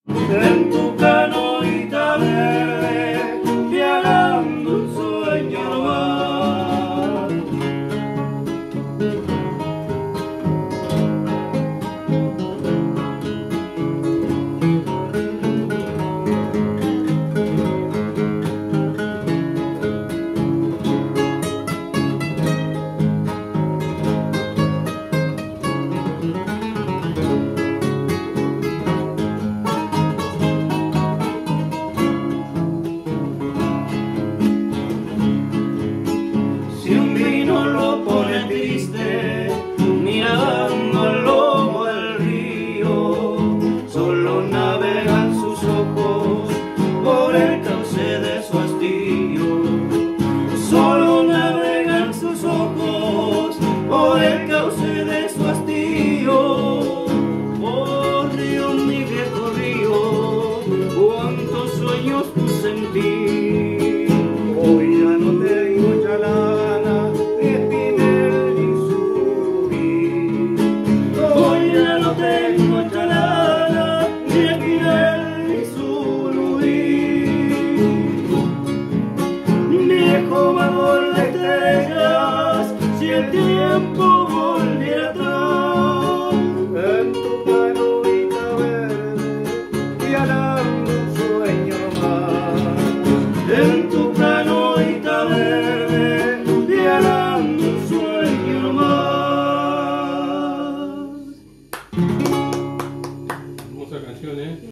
en tu canoita verde, viajando un sueño nomás. Si un vino lo pone triste, mirando al lomo del río, solo navegan sus ojos por el cauce de su hastío. Solo navegan sus ojos por el cauce de su hastío. Oh río, mi viejo río, cuántos sueños puse en ti. Hoy ya no tengo chalana, ni espinel ni surubí. Hoy ya no tengo chalana, ni espinel ni surubí. Viejo vagador de estrellas, si el tiempo volviera atrás, en tu canoita verde, viajando un sueño más. En tu